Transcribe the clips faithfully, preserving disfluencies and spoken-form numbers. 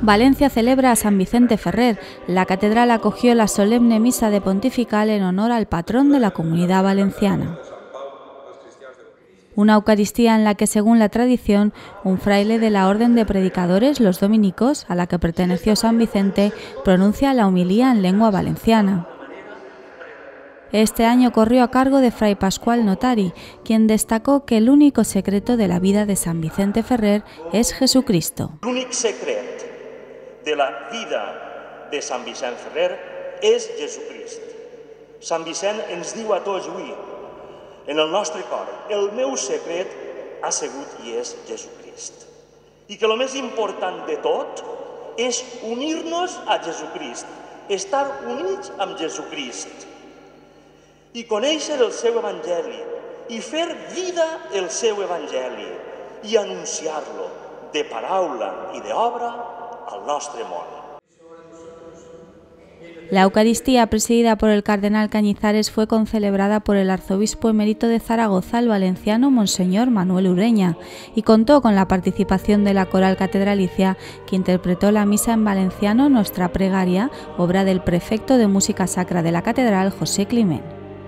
Valencia celebra a San Vicente Ferrer. La catedral acogió la solemne misa de pontifical en honor al patrón de la Comunidad Valenciana. Una Eucaristía en la que, según la tradición, un fraile de la Orden de Predicadores, los dominicos, a la que perteneció San Vicente, pronuncia la homilía en lengua valenciana. Este año corrió a cargo de Fray Pascual Notari, quien destacó que el único secreto de la vida de San Vicente Ferrer es Jesucristo. L'únic secret de la vida de Sant Vicent Ferrer és Jesucrist. Sant Vicent ens diu a tots avui, en el nostre cor, el meu secret ha sigut i és Jesucrist. I que el més important de tot és unir-nos a Jesucrist, estar units amb Jesucrist i conèixer el seu Evangeli i fer vida el seu Evangeli i anunciar-lo de paraula i d'obra al nostre món. La Eucaristía, presidida por el cardenal Cañizares, fue concelebrada por el arzobispo emérito de Zaragoza, el valenciano Monseñor Manuel Ureña, y contó con la participación de la coral catedralicia, que interpretó la misa en valenciano Nostra Pregaria, obra del prefecto de música sacra de la catedral, José Climent.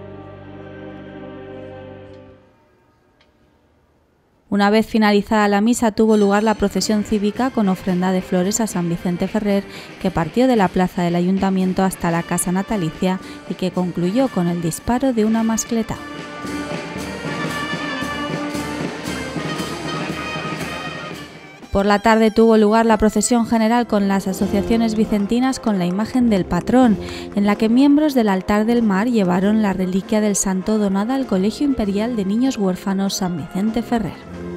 Una vez finalizada la misa, tuvo lugar la procesión cívica con ofrenda de flores a San Vicente Ferrer, que partió de la plaza del Ayuntamiento hasta la casa natalicia y que concluyó con el disparo de una mascleta. Por la tarde tuvo lugar la procesión general con las asociaciones vicentinas con la imagen del patrón, en la que miembros del altar del mar llevaron la reliquia del santo donada al Colegio Imperial de Niños Huérfanos San Vicente Ferrer.